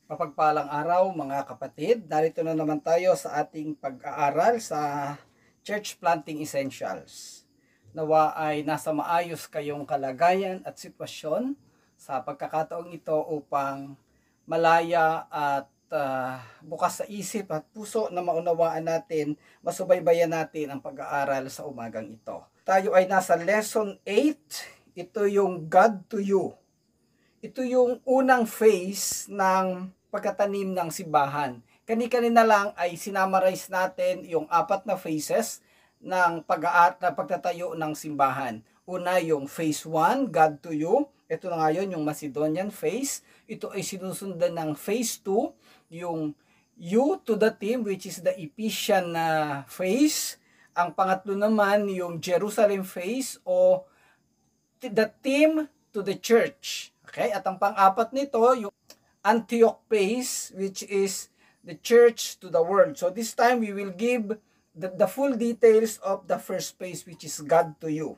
Mapagpalang araw mga kapatid, narito na naman tayo sa ating pag-aaral sa Church Planting Essentials. Nawa ay nasa maayos kayong kalagayan at sitwasyon sa pagkakataong ito upang malaya at bukas sa isip at puso na maunawaan natin, masubaybayan natin ang pag-aaral sa umagang ito. Tayo ay nasa Lesson 8, ito yung God to You. Ito yung unang phase ng pagkatanim ng simbahan. Kani-kanina lang ay sinamarize natin yung 4 na phases ng pagtatayo ng simbahan. Una yung phase 1, God to You. Ito na ngayon yung Macedonian phase. Ito ay sinusundan ng phase 2, yung You to the Team, which is the Ephesian phase. Ang pangatlo naman yung Jerusalem phase o the Team to the Church. Okay? At ang pang-apat nito, yung Antioch phase, which is the church to the world. So this time, we will give the full details of the first phase, which is God to You.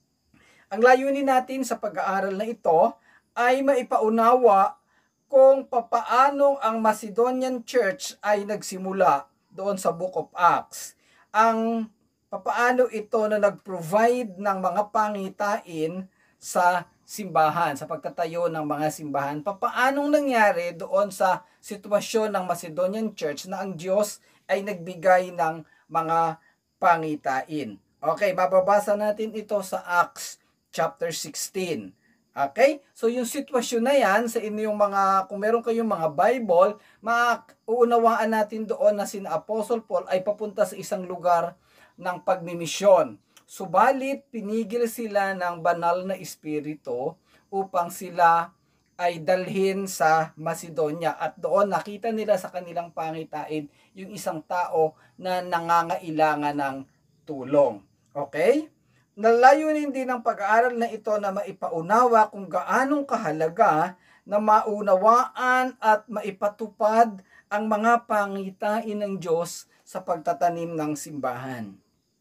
Ang layunin natin sa pag-aaral na ito ay maipaunawa kung papaano ang Macedonian Church ay nagsimula doon sa Book of Acts. Ang papaano ito na nag-provide ng mga pangitain sa simbahan, sa pagtatayo ng mga simbahan. Papaanong nangyari doon sa sitwasyon ng Macedonian Church na ang Diyos ay nagbigay ng mga pangitain. Okay, mababasa natin ito sa Acts chapter 16. Okay? So yung sitwasyon na yan, sa inyong mga, kung meron kayong mga Bible, mauunawaan natin doon na sina Apostle Paul ay papunta sa isang lugar ng pagmimisyon. Subalit, pinigil sila ng banal na espiritu upang sila ay dalhin sa Macedonia. At doon nakita nila sa kanilang pangitain yung isang tao na nangangailangan ng tulong. Okay? Nalayunin din ng pag-aaral na ito na maipaunawa kung gaanong kahalaga na maunawaan at maipatupad ang mga pangitain ng Diyos sa pagtatanim ng simbahan.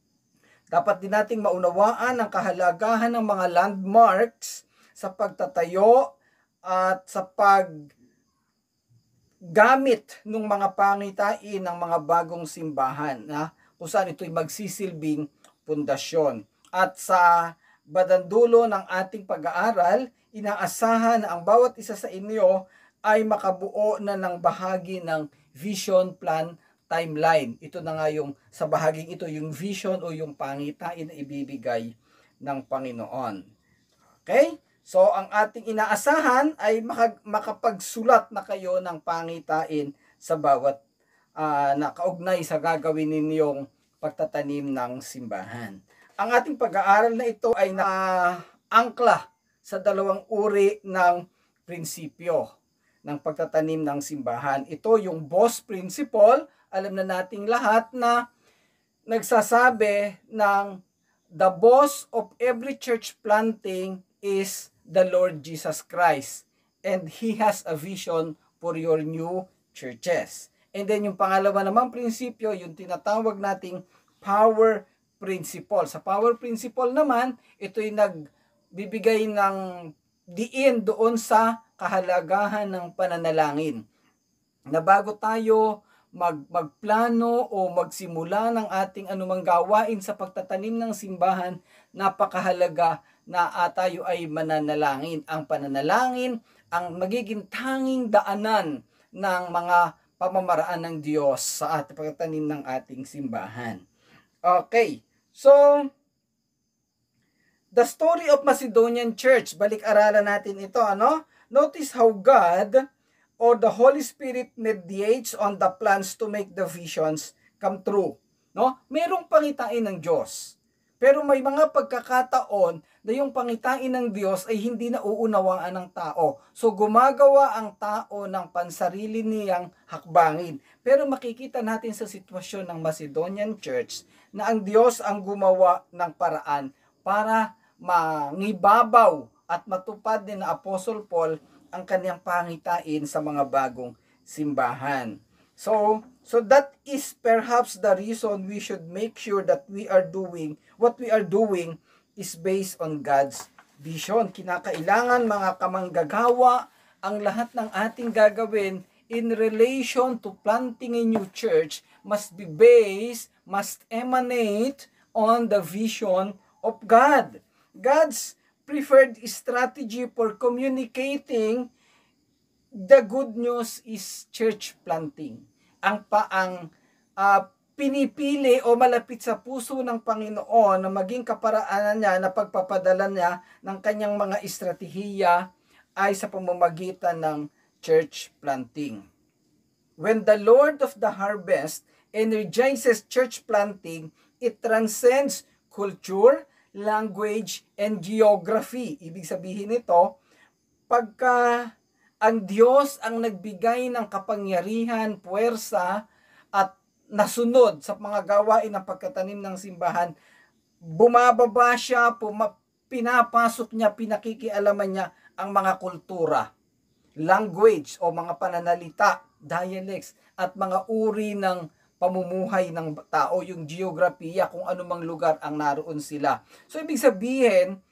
Dapat din nating maunawaan ang kahalagahan ng mga landmarks sa pagtatayo at sa paggamit ng mga pangitain ng mga bagong simbahan na kung saan ito'y magsisilbing pundasyon. At sa badandulo ng ating pag-aaral, inaasahan na ang bawat isa sa inyo ay makabuo na ng bahagi ng vision plan timeline. Ito na nga yung sa bahaging ito, yung vision o yung pangitain na ibibigay ng Panginoon. Okay? So, ang ating inaasahan ay makapagsulat na kayo ng pangitain sa bawat nakaugnay sa gagawin ninyong pagtatanim ng simbahan. Ang ating pag-aaral na ito ay naangkla sa dalawang uri ng prinsipyo ng pagtatanim ng simbahan. Ito yung boss principle. Alam na nating lahat na nagsasabi ng the boss of every church planting is the Lord Jesus Christ. And He has a vision for your new churches. And then yung pangalawa naman prinsipyo, yung tinatawag nating power principle. Sa power principle naman, ito'y nagbibigay ng diin doon sa kahalagahan ng pananalangin. Na bago tayo magplano o magsimula ng ating anumang gawain sa pagtatanim ng simbahan, napakahalaga na tayo ay mananalangin. Ang pananalangin ang magiging tanging daanan ng mga pamamaraan ng Diyos sa ating pagtatanim ng ating simbahan. Okay, so the story of Macedonian Church, balik-aralan natin ito, ano? Notice how God or the Holy Spirit mediates on the plans to make the visions come true. No? Merong pangitain ng Diyos. Pero may mga pagkakataon na yung pangitain ng Diyos ay hindi na uunawaan ng tao. So gumagawa ang tao ng pansarili niyang hakbangin. Pero makikita natin sa sitwasyon ng Macedonian Church na ang Diyos ang gumawa ng paraan para mangibabaw at matupad din na Apostle Paul ang kanyang pangitain sa mga bagong simbahan. So that is perhaps the reason we should make sure that what we are doing is based on God's vision. Kinakailangan mga kamanggagawa, ang lahat ng ating gagawin in relation to planting a new church must emanate on the vision of God. God's preferred strategy for communicating the good news is church planting. Ang pinipili o malapit sa puso ng Panginoon na maging kaparaanan niya na pagpapadala niya ng kanyang mga estratehiya ay sa pamamagitan ng church planting. When the Lord of the harvest energizes church planting, it transcends culture, language, and geography. Ibig sabihin nito, pagka ang Diyos ang nagbigay ng kapangyarihan, puwersa, at nasunod sa mga gawain ng pagkatanim ng simbahan, bumababa siya, pinapasok niya, pinakikialaman niya ang mga kultura, language o mga pananalita, dialects, at mga uri ng pamumuhay ng tao, yung geografiya, kung anumang lugar ang naroon sila. So, ibig sabihin,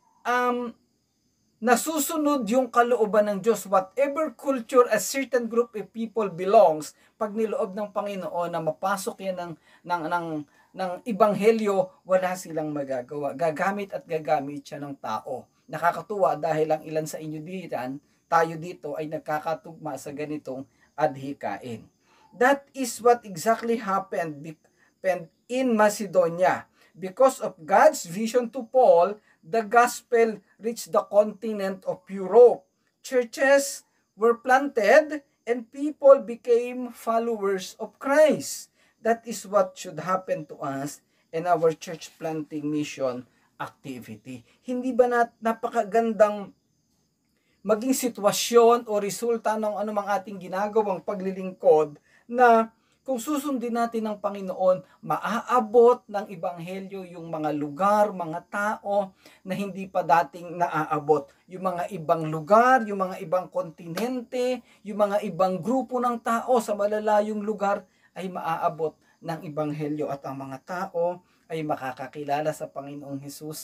nasusunod yung kalooban ng Diyos. Whatever culture a certain group of people belongs, pag niloob ng Panginoon na mapasok yan ng ibanghelyo, wala silang magagawa. Gagamit siya ng tao. Nakakatuwa dahil ang ilan sa inyo tayo dito ay nagkakatugma sa ganitong adhikain. That is what exactly happened in Macedonia. Because of God's vision to Paul, the gospel reached the continent of Europe. Churches were planted and people became followers of Christ. That is what should happen to us in our church planting mission activity. Hindi ba napakagandang maging sitwasyon o resulta ng anumang ating ginagawang paglilingkod na kung susundin natin ng Panginoon, maaabot ng Ebanghelyo yung mga lugar, mga tao na hindi pa dating naaabot. Yung mga ibang lugar, yung mga ibang kontinente, yung mga ibang grupo ng tao sa malalayong lugar ay maaabot ng Ebanghelyo at ang mga tao ay makakakilala sa Panginoong Hesus.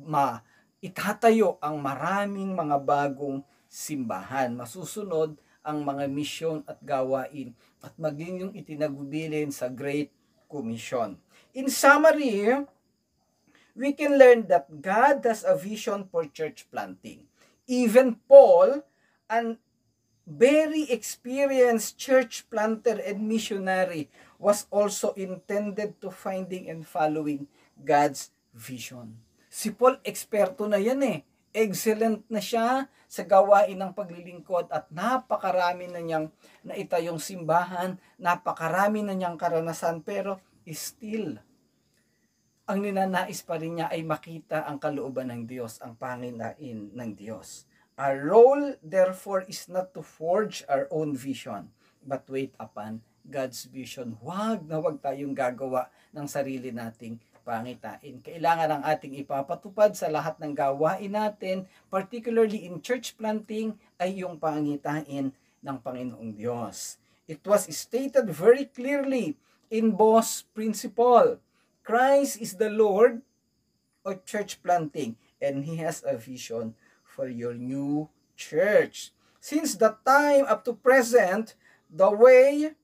Itatayo ang maraming mga bagong simbahan. Masusunod ang mga misyon at gawain at maging yung itinagubilin sa Great Commission. In summary, we can learn that God has a vision for church planting. Even Paul, an very experienced church planter and missionary, was also intended to finding and following God's vision. Si Paul, eksperto na yan eh. Excellent na siya sa gawain ng paglilingkod at napakarami na niyang naitayong simbahan, napakarami na niyang karanasan, pero still, ang ninanais pa rin niya ay makita ang kalooban ng Diyos, ang panginain ng Diyos. Our role, therefore, is not to forge our own vision, but wait upon God's vision. Huwag tayong gagawa ng sarili nating pangitain. Kailangan ang ating ipapatupad sa lahat ng gawain natin, particularly in church planting, ay yung pangitain ng Panginoong Diyos. It was stated very clearly in Boss Principle. Christ is the Lord of church planting, and He has a vision for your new church. Since the time up to present, the way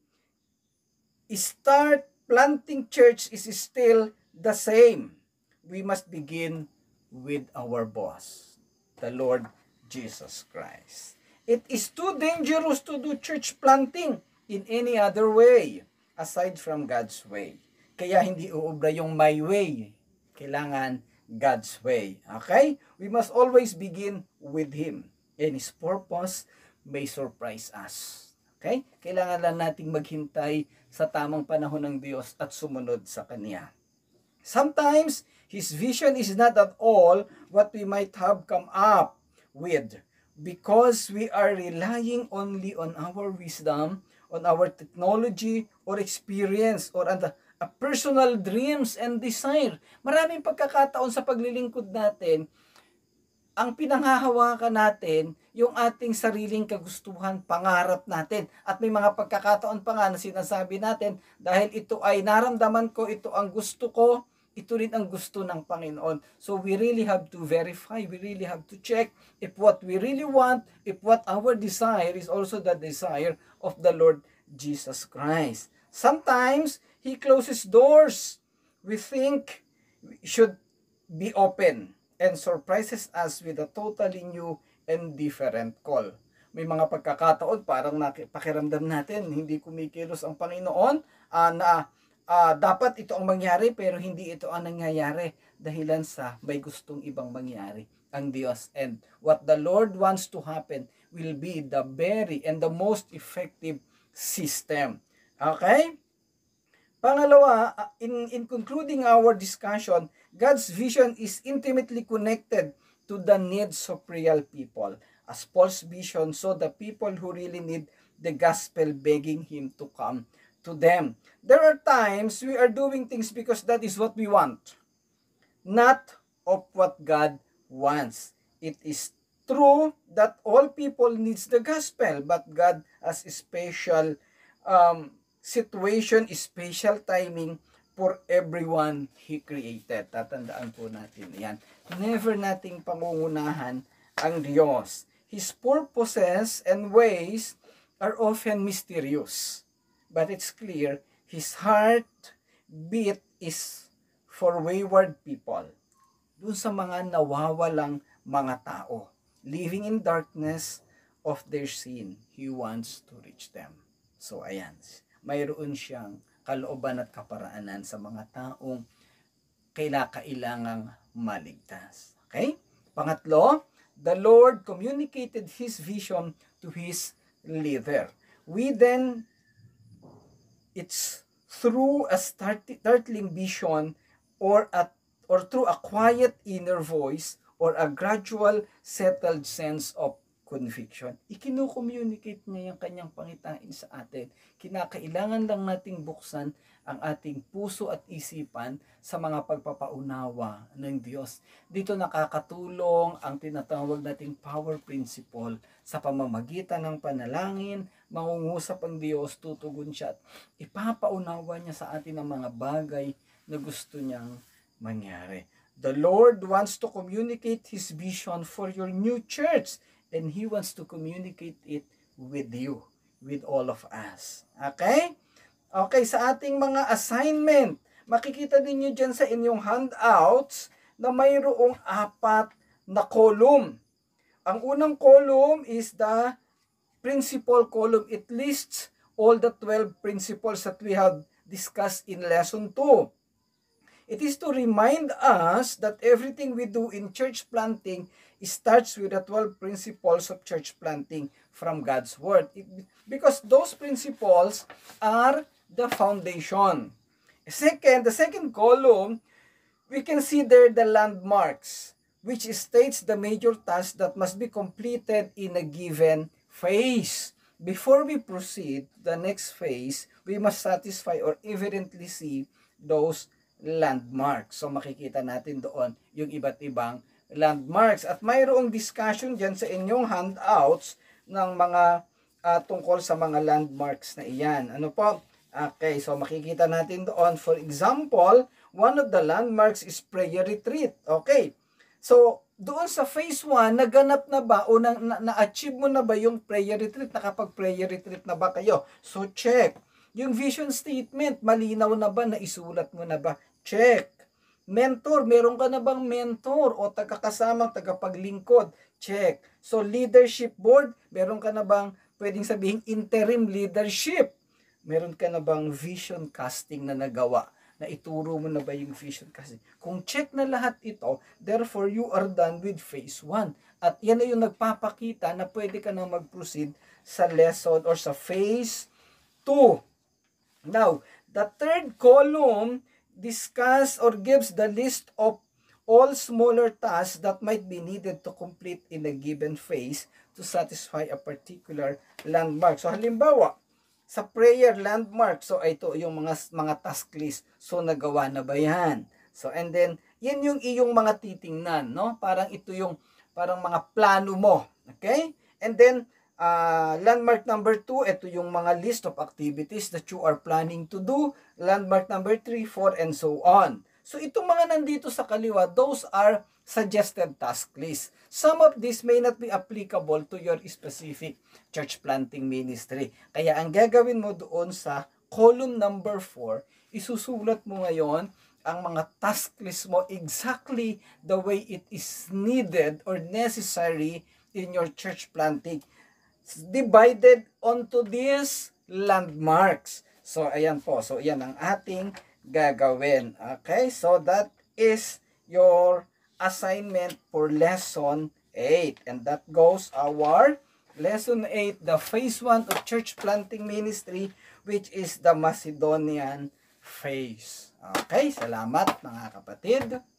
start planting church is still the same. We must begin with our boss, the Lord Jesus Christ. It is too dangerous to do church planting in any other way aside from God's way. Kaya hindi uubra yung my way. Kailangan God's way. Okay? We must always begin with Him. And His purpose may surprise us. Okay? Kailangan lang nating maghintay sa tamang panahon ng Diyos at sumunod sa Kanya. Sometimes, His vision is not at all what we might have come up with because we are relying only on our wisdom, on our technology, or experience, or on the personal dreams and desire. Maraming pagkakataon sa paglilingkod natin, ang pinanghahawakan natin, yung ating sariling kagustuhan, pangarap natin. At may mga pagkakataon pa nga na sinasabi natin, dahil ito ay naramdaman ko, ito ang gusto ko, ito rin ang gusto ng Panginoon. So we really have to verify, we really have to check if what we really want, if what our desire is also the desire of the Lord Jesus Christ. Sometimes He closes doors we think should be open and surprises us with a totally new and different call. May mga pagkakataon parang pakiramdam natin hindi kumikilos ang Panginoon na dapat ito ang mangyari pero hindi ito ang nangyayari dahilan sa may gustong ibang mangyari ang Diyos. And what the Lord wants to happen will be the very and the most effective system. Okay? Pangalawa, in concluding our discussion, God's vision is intimately connected to the needs of real people. As Paul's vision saw the people who really need the gospel begging Him to come to them. There are times we are doing things because that is what we want, not of what God wants. It is true that all people needs the gospel, but God has a special situation, special timing for everyone He created. Tatandaan po natin yan. Never nating pangungunahan ang Diyos. His purposes and ways are often mysterious. But it's clear, His heart beat is for wayward people. Doon sa mga nawawalang mga tao. Living in darkness of their sin, He wants to reach them. So ayan, mayroon siyang kalooban at kaparaanan sa mga taong kailangang maligtas. Okay? Pangatlo, the Lord communicated His vision to His leader. It's through a startling vision or through a quiet inner voice or a gradual settled sense of conviction. Ikino-communicate niya yung kanyang pangitain sa atin. Kinakailangan lang nating buksan ang ating puso at isipan sa mga pagpapaunawa ng Diyos. Dito nakakatulong ang tinatawag nating power principle sa pamamagitan ng panalangin, mangungusap ang Diyos, tutugon siya at ipapaunawa niya sa atin ang mga bagay na gusto niyang mangyari. The Lord wants to communicate His vision for your new church and He wants to communicate it with you, with all of us. Okay? Okay, sa ating mga assignment, makikita ninyo dyan sa inyong handouts na mayroong 4 na column. Ang unang column is the principle column. It lists all the 12 principles that we have discussed in lesson 2. It is to remind us that everything we do in church planting starts with the 12 principles of church planting from God's Word. Because those principles are the foundation. The second column, we can see there the landmarks, which states the major tasks that must be completed in a given phase. Before we proceed to the next phase, we must satisfy or evidently see those landmarks. So makikita natin doon yung iba't ibang landmarks. At mayroong discussion dyan sa inyong handouts ng mga tungkol sa mga landmarks na iyan. Ano po? Okay, so makikita natin doon. For example, one of the landmarks is prayer retreat. Okay, so doon sa phase 1, naganap na ba o na-achieve mo na ba yung prayer retreat? Nakapag-prayer retreat na ba kayo? So check. Yung vision statement, malinaw na ba? Naisulat mo na ba? Check. Mentor, meron ka na bang mentor o tagakasamang tagapaglingkod? Check. So leadership board, meron ka na bang pwedeng sabihin interim leadership? Meron ka na bang vision casting na nagawa? Na ituro mo na ba yung vision casting? Kung check na lahat ito, therefore you are done with phase 1. At yan na yung nagpapakita na pwede ka na mag-proceed sa lesson or sa phase 2. Now, the third column discuss or gives the list of all smaller tasks that might be needed to complete in a given phase to satisfy a particular landmark. So halimbawa, sa prayer landmark, so ito yung mga task list. So nagawa na ba yan? So and then yan yung iyong mga titingnan, no? Parang ito yung parang mga plano mo. Okay? And then landmark number 2, ito yung mga list of activities that you are planning to do. Landmark number 3, 4, and so on. So itong mga nandito sa kaliwa, those are suggested task list. Some of these may not be applicable to your specific church planting ministry. Kaya ang gagawin mo doon sa column number 4, isusulat mo ngayon ang mga task list mo exactly the way it is needed or necessary in your church planting, divided onto these landmarks. So ayan po, so ayan ang ating gagawin. Okay, so that is your assignment for lesson 8, and that goes our lesson 8, the phase 1 of church planting ministry, which is the Macedonian phase. Okay, salamat mga kapatid.